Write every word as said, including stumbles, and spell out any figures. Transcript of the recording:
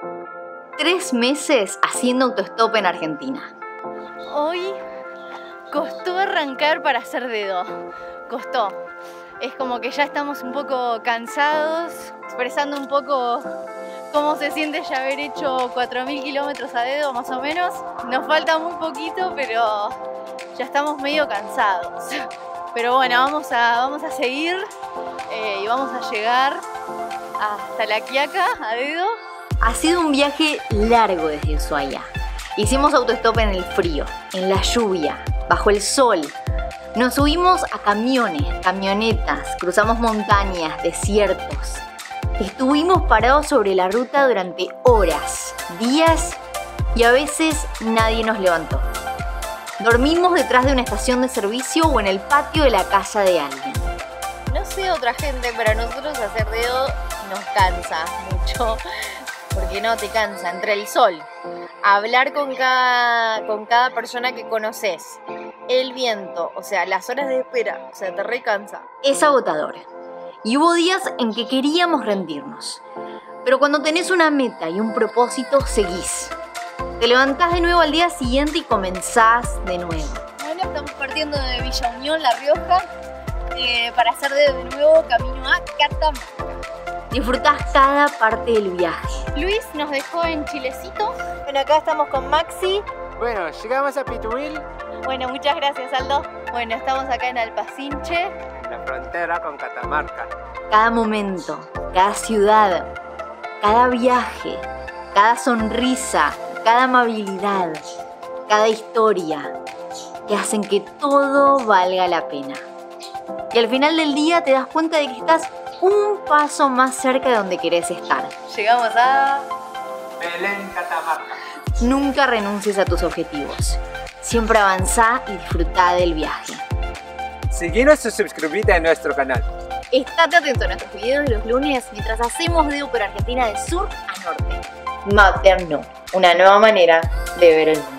Tres meses haciendo autostop en Argentina. Hoy costó arrancar para hacer dedo. Costó. Es como que ya estamos un poco cansados, expresando un poco cómo se siente ya haber hecho cuatro mil kilómetros a dedo más o menos. Nos falta muy poquito, pero ya estamos medio cansados. Pero bueno, vamos a, vamos a seguir eh, y vamos a llegar hasta La Quiaca a dedo. Ha sido un viaje largo desde Ushuaia. Hicimos autostop en el frío, en la lluvia, bajo el sol. Nos subimos a camiones, camionetas, cruzamos montañas, desiertos. Estuvimos parados sobre la ruta durante horas, días y a veces nadie nos levantó. Dormimos detrás de una estación de servicio o en el patio de la casa de alguien. No sé otra gente, pero a nosotros hacer dedo nos cansa mucho. Porque no te cansa, entre el sol, hablar con cada, con cada persona que conoces, el viento, o sea, las horas de espera, o sea, te recansa. Es agotador. Y hubo días en que queríamos rendirnos. Pero cuando tenés una meta y un propósito, seguís. Te levantás de nuevo al día siguiente y comenzás de nuevo. Bueno, estamos partiendo de Villa Unión, La Rioja, eh, para hacer de nuevo camino a Catamarca. Disfrutás cada parte del viaje. Luis nos dejó en Chilecito. Bueno, acá estamos con Maxi. Bueno, llegamos a Pituil. Bueno, muchas gracias, Aldo. Bueno, estamos acá en Alpacinche. En la frontera con Catamarca. Cada momento, cada ciudad, cada viaje, cada sonrisa, cada amabilidad, cada historia, que hacen que todo valga la pena. Y al final del día te das cuenta de que estás un paso más cerca de donde querés estar. Llegamos a Belén, Catamarca. Nunca renuncies a tus objetivos. Siempre avanzá y disfrutá del viaje. Seguinos y suscríbete a nuestro canal. Estate atento a nuestros videos de los lunes mientras hacemos dedo por Argentina de sur a norte. Materno, una nueva manera de ver el mundo.